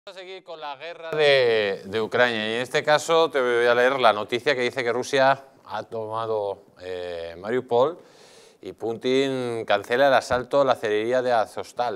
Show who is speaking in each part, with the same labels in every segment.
Speaker 1: Vamos a seguir con la guerra de Ucrania y en este caso te voy a leer la noticia que dice que Rusia ha tomado Mariupol y Putin cancela el asalto a la acelería de Azovstal.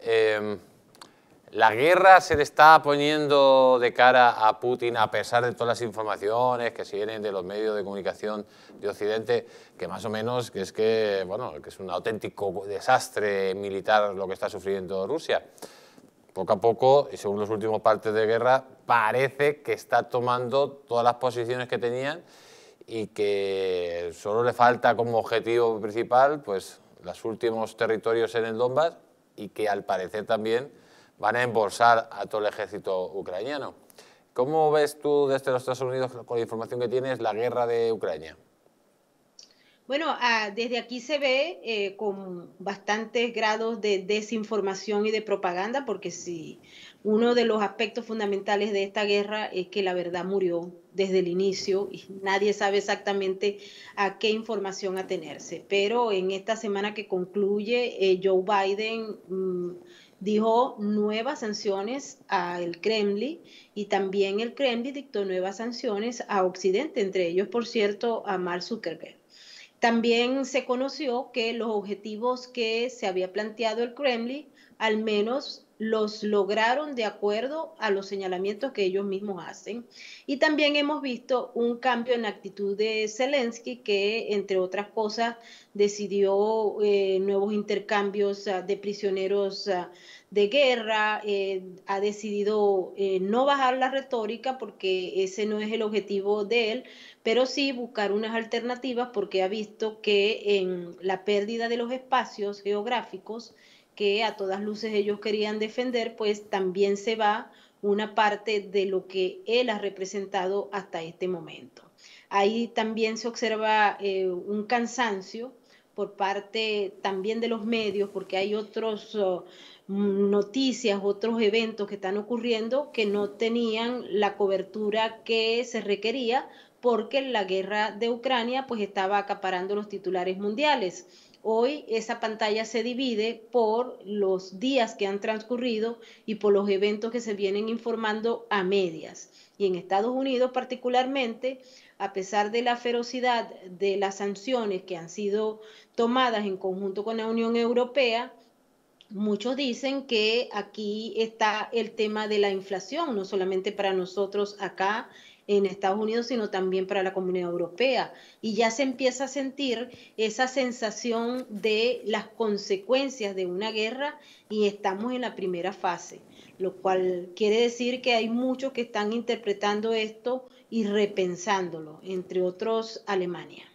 Speaker 1: La guerra se le está poniendo de cara a Putin a pesar de todas las informaciones que se vienen de los medios de comunicación de Occidente, que más o menos que es un auténtico desastre militar lo que está sufriendo Rusia. Poco a poco, y según los últimos partes de guerra, parece que está tomando todas las posiciones que tenían y que solo le falta como objetivo principal pues los últimos territorios en el Donbass y que al parecer también van a embolsar a todo el ejército ucraniano. ¿Cómo ves tú desde los Estados Unidos, con la información que tienes, la guerra de Ucrania?
Speaker 2: Bueno, desde aquí se ve con bastantes grados de desinformación y de propaganda, porque sí, uno de los aspectos fundamentales de esta guerra es que la verdad murió desde el inicio y nadie sabe exactamente a qué información atenerse. Pero en esta semana que concluye, Joe Biden dijo nuevas sanciones al Kremlin y también el Kremlin dictó nuevas sanciones a Occidente, entre ellos, por cierto, a Mark Zuckerberg. También se conoció que los objetivos que se había planteado el Kremlin, al menos los lograron de acuerdo a los señalamientos que ellos mismos hacen. Y también hemos visto un cambio en la actitud de Zelensky, que entre otras cosas decidió nuevos intercambios de prisioneros de guerra, ha decidido no bajar la retórica porque ese no es el objetivo de él, pero sí buscar unas alternativas porque ha visto que en la pérdida de los espacios geográficos que a todas luces ellos querían defender, pues también se va una parte de lo que él ha representado hasta este momento. Ahí también se observa un cansancio por parte también de los medios, porque hay otros noticias, otros eventos que están ocurriendo que no tenían la cobertura que se requería porque la guerra de Ucrania pues estaba acaparando los titulares mundiales. Hoy esa pantalla se divide por los días que han transcurrido y por los eventos que se vienen informando a medias. Y en Estados Unidos particularmente, a pesar de la ferocidad de las sanciones que han sido tomadas en conjunto con la Unión Europea, muchos dicen que aquí está el tema de la inflación, no solamente para nosotros acá en Estados Unidos, sino también para la Comunidad Europea. Y ya se empieza a sentir esa sensación de las consecuencias de una guerra y estamos en la primera fase, lo cual quiere decir que hay muchos que están interpretando esto y repensándolo, entre otros Alemania.